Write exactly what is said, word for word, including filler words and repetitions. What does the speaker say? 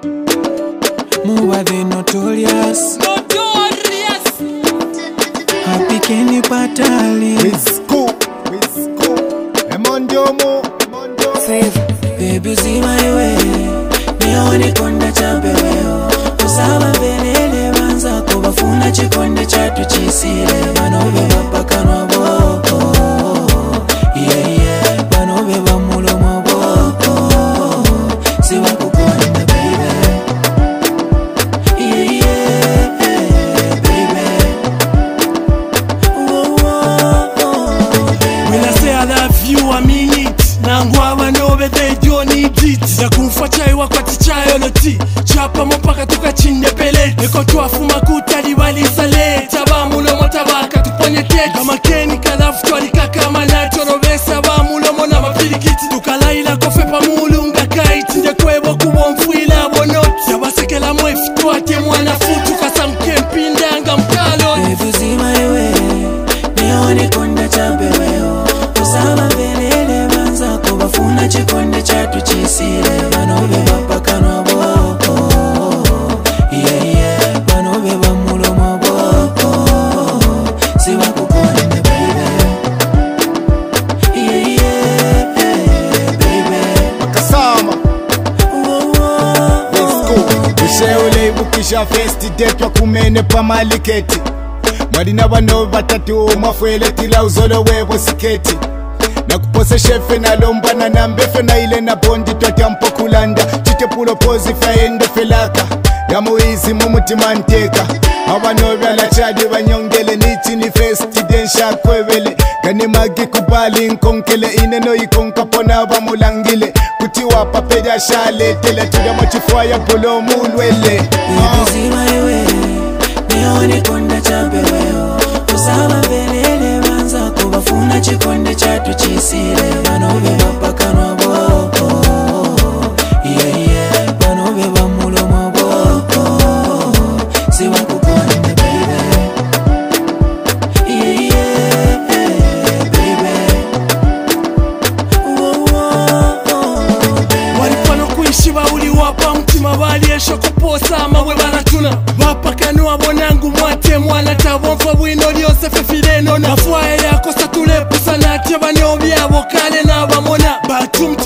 Muwa the notorious. Notorious. Happy Kenny Patali. Wisco, Wisco. Emondomo, Emondomo. Favor, baby see my way. Nione konda chambe weo. Usaba venele banza kubafuna chikonde chatu chisile. Manobe bapaka no boko. Yeah yeah, manobe bamulo maboko. Siwa kukonda baby. Yeah yeah, baby. Oh oh oh. When I say I love you, I mean it. Nangwa manobe they don't need it. Yakumfa chai wakwati chai oloti. Chapa mpaka tukachinde peleti. Eko tuafu makuta liwali sale. Taba mulo motabaka tuponye keki. Kama Kenny kalafu tuwali kaka manacho. Robesa ba mulo mona mapirikiti. Tukalaila kofe pa mulu nga kaiti. Ndekwebo kubo mfuila bonoti. Yabasekela mwefi tuwate mwana futu. Kasa mkempinda nga mkalo. Baby see my way. Nione konda chambe weo. Usaba venele banza kubafuna chikonde chatu chisile. Manobe bapaka no boko. Yeah yeah, manobe bamulo maboko. Siwa kukonda baby. Yeah yeah, baby. Makasama. Oh oh Wisco. Usheule ibukisha festi detwa kumene pa maliketi. Marina bano batatu mafwele tila uzolo webo siketi. Na kupose shefe na lomba na nambefe na ile na bondi twati ampo kulanda. Chite pulo pozi faende felaka. Yamu izi mumuti manteka. Abano vyala chadi banyongele nichi ni festi densha kwevele. Gani magi kubali nkonkele ineno ikonka pona bamulangile. Kuti wapa peja shale tele tuja machifua ya pulo mulwele. Baby see my way. Nione konda chambe weo. Usaba venele banza kubafuna chikonde chatu chisile. Manobe bapaka no boko. Yeah yeah, manobe bamulo maboko. Siwa kukonda baby. Yeah yeah, baby. Oh oh oh. Walipano kuishi bauli wapa mtima bali esho kuposa mawe baratuna. Bapakanua bonangu mwate mwana tabonfa bwino lyose fefileno. Nafuaye yako satule pusa natia banyo byabo kale na bamona. Batum